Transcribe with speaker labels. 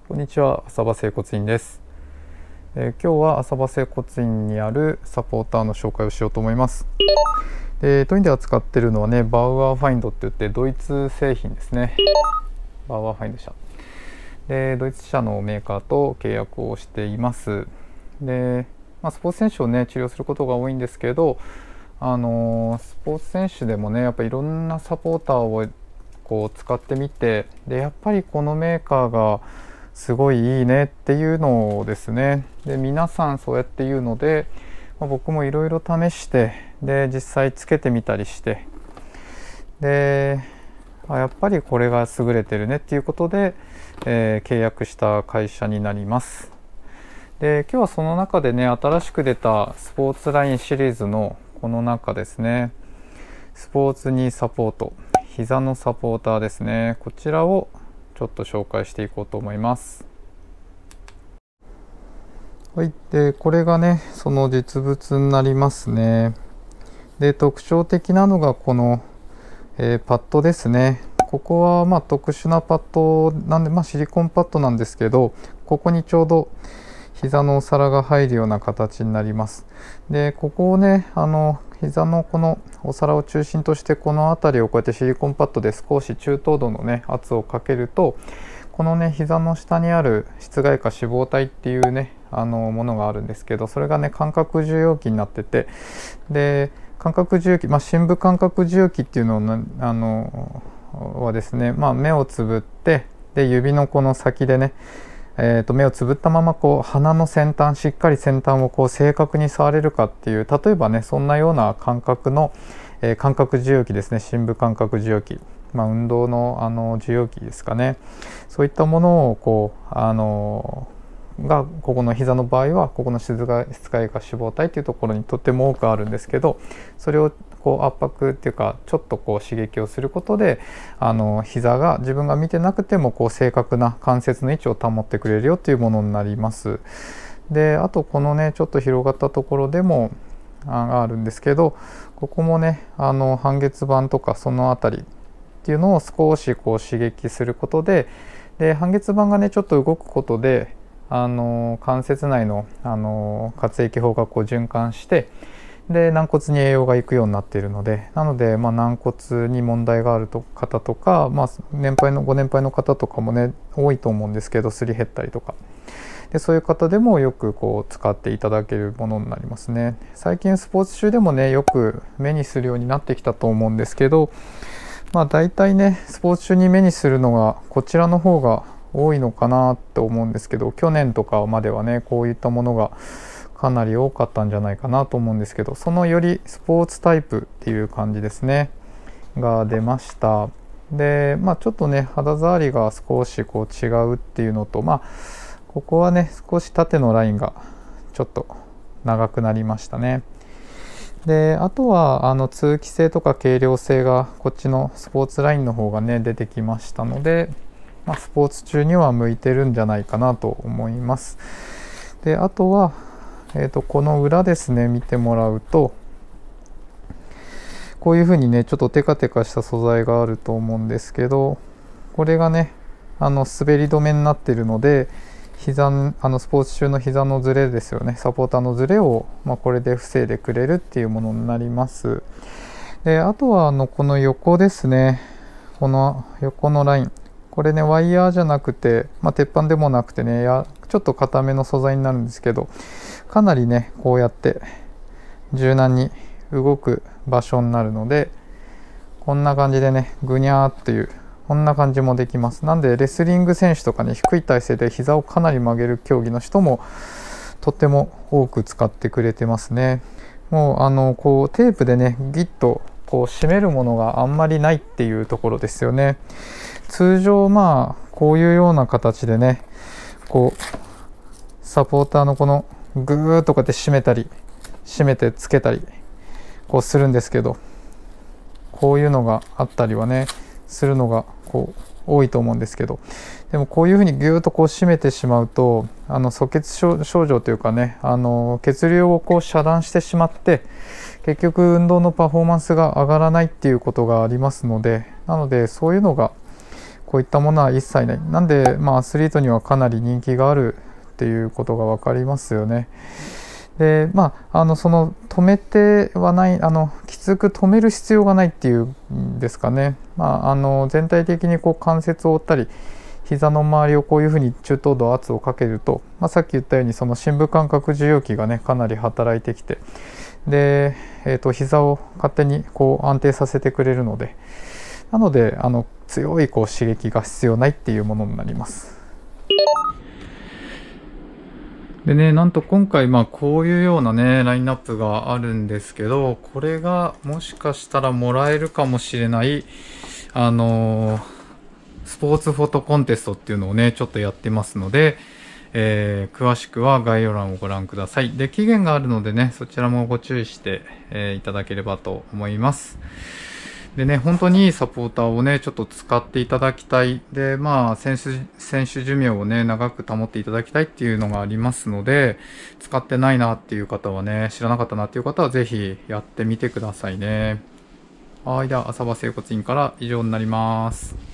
Speaker 1: こんにちは、浅場整骨院です。今日は浅場整骨院にあるサポーターの紹介をしようと思います。当院で扱っているのはね、バウアーファインドって言ってドイツ製品ですね。バウアーファインド社で、ドイツ社のメーカーと契約をしています。で、スポーツ選手をね治療することが多いんですけど、スポーツ選手でもねやっぱりいろんなサポーターをこう使ってみて、でやっぱりこのメーカーがすごいいいねっていうのをですね、で皆さんそうやって言うので、僕もいろいろ試して、で実際つけてみたりして、でやっぱりこれが優れてるねっていうことで、契約した会社になります。で今日はその中でね、新しく出たスポーツラインシリーズのこの中ですね、スポーツニーサポート、膝のサポーターですね、こちらをちょっと紹介していこうと思います。はい、でこれがねその実物になりますね。で特徴的なのがこの、パッドですね。ここは特殊なパッドなんで、シリコンパッドなんですけど、ここにちょうど膝のお皿が入るような形になります。でここをね膝のこのお皿を中心として、この辺りをこうやってシリコンパッドで少し中等度のね圧をかけると、このね膝の下にある室外下脂肪体っていうねものがあるんですけど、それがね感覚受容器になってて、で感覚受容器、深部感覚受容器っていうのをはですね、目をつぶって、で指のこの先でね目をつぶったままこう鼻の先端、しっかり先端をこう正確に触れるかっていう、例えばねそんなような感覚の、感覚受容器ですね。深部感覚受容器、運動の受容器ですかね。そういったものをこうがここの膝の場合はここの室外下脂肪体っていうところにとっても多くあるんですけど、それをこう圧迫っていうかちょっとこう刺激をすることで、膝が自分が見てなくてもこう正確な関節の位置を保ってくれるよっていうものになります。であとこのねちょっと広がったところでもあるんですけど、ここもね半月板とかその辺りっていうのを少しこう刺激することで、半月板がねちょっと動くことで関節内の、血液胞がこう循環して、で軟骨に栄養がいくようになっているので、なので、軟骨に問題がある方とか、ご年配の方とかもね多いと思うんですけど、すり減ったりとかで、そういう方でもよくこう使っていただけるものになりますね。最近スポーツ中でもねよく目にするようになってきたと思うんですけど、大体ねスポーツ中に目にするのがこちらの方が多いのかなと思うんですけど、去年とかまではねこういったものがかなり多かったんじゃないかなと思うんですけど、そのよりスポーツタイプっていう感じですねが出ました。でちょっとね肌触りが少しこう違うっていうのと、ここはね少し縦のラインがちょっと長くなりましたね。であとは通気性とか軽量性がこっちのスポーツラインの方がね出てきましたので、スポーツ中には向いてるんじゃないかなと思います。であとは、この裏ですね見てもらうと、こういうふうにねちょっとテカテカした素材があると思うんですけど、これがね滑り止めになっているので、スポーツ中の膝のズレですよね、サポーターのズレを、これで防いでくれるっていうものになります。であとはこの横ですね、この横のライン、これねワイヤーじゃなくて、鉄板でもなくてねちょっと硬めの素材になるんですけど、かなりねこうやって柔軟に動く場所になるので、こんな感じでねぐにゃーっていうこんな感じもできます。なんでレスリング選手とかね、低い体勢で膝をかなり曲げる競技の人もとっても多く使ってくれてますね。もうこうテープでねギュッとこう締めるものがあんまりないっていうところですよね。通常こういうような形でねこうサポーターのこのグーッとかって締めたり締めてつけたりこうするんですけど、こういうのがあったりはねするのがこう多いと思うんですけど、でもこういうふうにギューッとこう締めてしまうと阻血症状というかね血流をこう遮断してしまって、結局運動のパフォーマンスが上がらないっていうことがありますので、なのでそういうのがこういったものは一切ない。なんで、アスリートにはかなり人気があるっていうことが分かりますよね。で、その止めてはない、きつく止める必要がないっていうんですかね。全体的にこう関節を折ったり、膝の周りをこういうふうに中等度圧をかけると、さっき言ったようにその深部感覚受容器がねかなり働いてきて、で、膝を勝手にこう安定させてくれるので、なので強いこう刺激が必要ないっていうものになります。でね、なんと今回こういうようなねラインナップがあるんですけど、これがもしかしたらもらえるかもしれないスポーツフォトコンテストっていうのをねちょっとやってますので、詳しくは概要欄をご覧ください。で、期限があるのでね、そちらもご注意して、いただければと思います。でね、本当にいいサポーターをね、ちょっと使っていただきたい。で、選手寿命をね、長く保っていただきたいっていうのがありますので、使ってないなっていう方はね、知らなかったなっていう方はぜひやってみてくださいね。はい、では、浅場整骨院から以上になります。